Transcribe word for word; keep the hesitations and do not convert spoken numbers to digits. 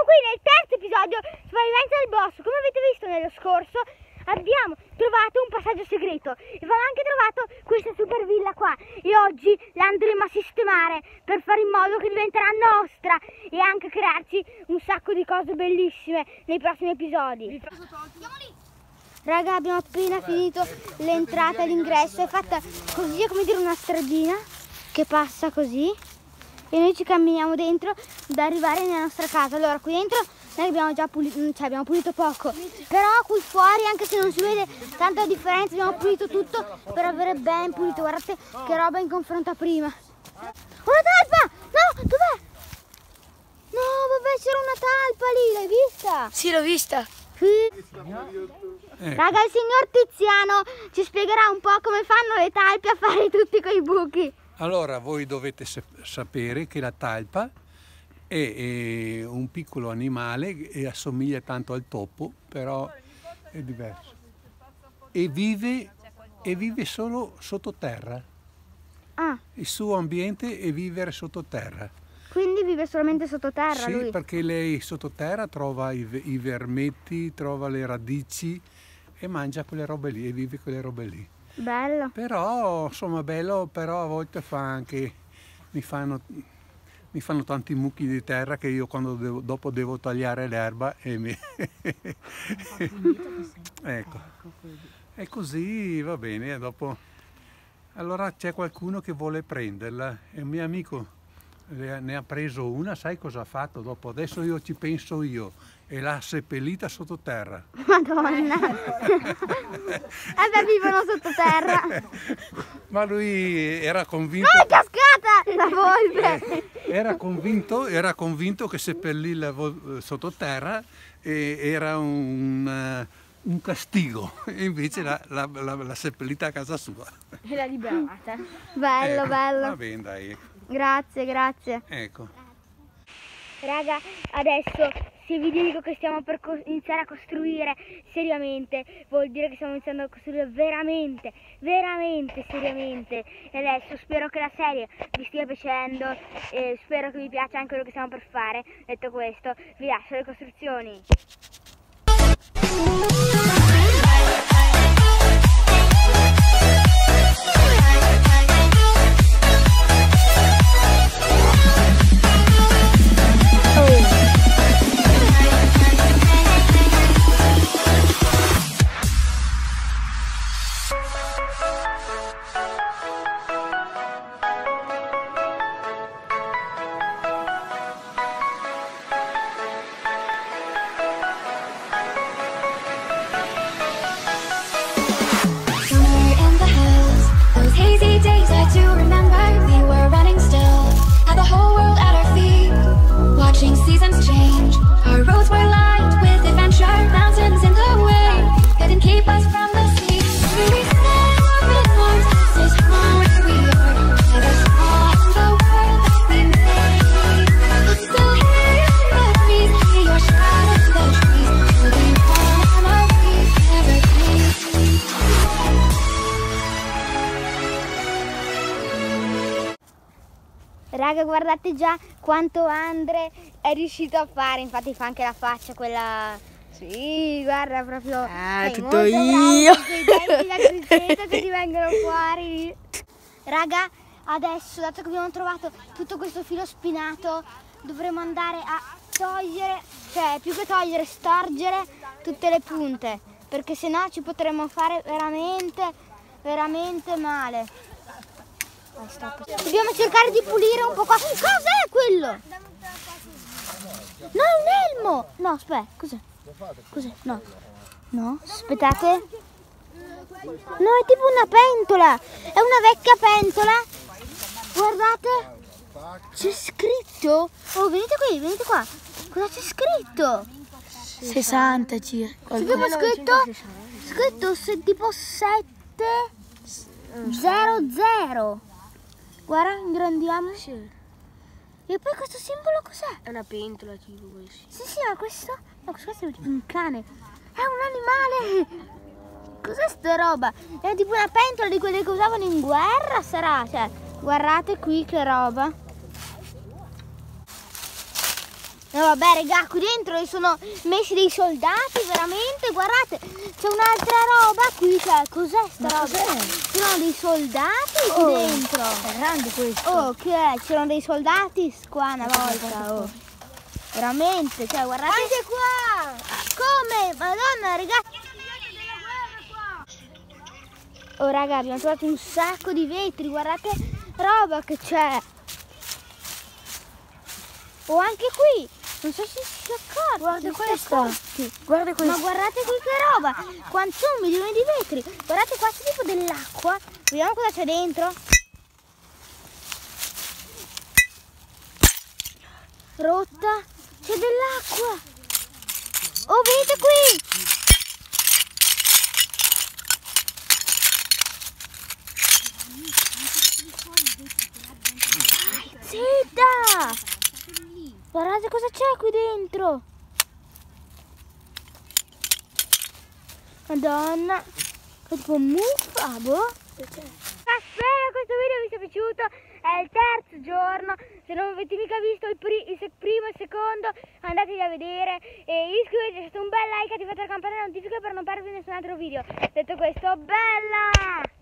qui nel terzo episodio, Sopravvivenza del bosco. Come avete visto nello scorso, abbiamo trovato un passaggio segreto e abbiamo anche trovato questa super villa qua, e oggi la andremo a sistemare per fare in modo che diventerà nostra e anche crearci un sacco di cose bellissime nei prossimi episodi. Raga, abbiamo appena finito l'entrata e l'ingresso, è fatta così, è come dire una stradina che passa così e noi ci camminiamo dentro da arrivare nella nostra casa. Allora, qui dentro noi abbiamo già pulito, cioè abbiamo pulito poco, però qui fuori, anche se non si vede tanta differenza, abbiamo pulito tutto per avere ben pulito. Guardate che roba in confronto a prima. Una talpa! No, dov'è? No, vabbè, c'era una talpa lì, l'hai vista? Sì, l'ho vista. Ecco. Raga, il signor Tiziano ci spiegherà un po' come fanno le talpe a fare tutti quei buchi. Allora, voi dovete sapere che la talpa è, è un piccolo animale e assomiglia tanto al topo, però è diverso. E vive, e vive solo sottoterra. Ah. Il suo ambiente è vivere sottoterra. Quindi vive solamente sottoterra, sì, lui? Sì, perché lei sottoterra trova i, i vermetti, trova le radici e mangia quelle robe lì e vive quelle robe lì. Bello. Però, insomma, bello, però a volte fa anche, mi fanno, mi fanno tanti mucchi di terra che io quando devo, dopo devo tagliare l'erba e mi... Ecco. E così va bene, dopo... Allora c'è qualcuno che vuole prenderla, e un mio amico ne ha preso una, sai cosa ha fatto dopo? Adesso io ci penso io, e l'ha seppellita sottoterra. Madonna! Eh beh, vivono sottoterra! Ma lui era convinto... No, è cascata la volpe! Era convinto, era convinto che seppellì la sottoterra e era un, un castigo, e invece l'ha seppellita a casa sua. E l'ha liberata. Bello, ecco, bello. Va bene, dai. Grazie, grazie. Ecco. Raga, adesso se vi dico che stiamo per iniziare a costruire seriamente, vuol dire che stiamo iniziando a costruire veramente, veramente seriamente. E adesso spero che la serie vi stia piacendo e spero che vi piaccia anche quello che stiamo per fare. Detto questo, vi lascio le costruzioni. Seasons change, our roads were lined with adventure, mountains in the way, couldn't keep us from the sea. We stand up in arms, this is home where we are, never saw in the world that we made. I'm still here in the breeze, see your shadow in the trees, living on memories, evergreen. Raga, guardate già quanto Andre è riuscito a fare, infatti fa anche la faccia quella... Sì, guarda, proprio... Ah, tutto io! Quei denti da criceto che ti vengono fuori. Raga, adesso, dato che abbiamo trovato tutto questo filo spinato, dovremo andare a togliere, cioè più che togliere, storgere tutte le punte, perché sennò ci potremmo fare veramente, veramente male. Dobbiamo cercare di pulire un po' qua. Cos'è quello? No, è un elmo! No, aspetta, cos'è? Cos'è? No. No, aspettate. No, è tipo una pentola. È una vecchia pentola. Guardate. C'è scritto. Oh, venite qui, venite qua. Cosa c'è scritto? sessanta circa. C'è tipo scritto, scritto se tipo sette zero zero. Guarda, ingrandiamo. Sì. E poi questo simbolo cos'è? È una pentola tipo questo. Sì, sì, ma questo... No, questo è un cane. È un animale. Cos'è sta roba? È tipo una pentola di quelle che usavano in guerra, sarà? Cioè, guardate qui che roba. No vabbè raga, qui dentro sono messi dei soldati, veramente, guardate, c'è un'altra roba qui, cioè, cos'è sta Ma roba? cos'è? C'erano dei soldati Oh, qui dentro. È grande questo. Oh, che è? C'erano dei soldati qua una volta, oh. Veramente, cioè, guardate. Anche qua! Come? Madonna, ragazzi. Oh raga, abbiamo trovato un sacco di vetri, guardate roba che c'è. Oh, anche qui, non so se si accorge. Guarda questa. Guarda questa. Ma guardate qui che roba, quanti sono milioni di vetri. Guardate qua c'è tipo dell'acqua, vediamo cosa c'è dentro. Rotta, c'è dell'acqua. Oh, vedete qui. Zitta! Guardate cosa c'è qui dentro! Madonna! È tipo muffa, boh! Spero questo video vi sia piaciuto, è il terzo giorno, se non avete mica visto il, pri il primo e il secondo andatevi a vedere e iscrivetevi, lasciate un bel like, attivate la campanella notifiche per non perdervi nessun altro video. Detto questo, bella!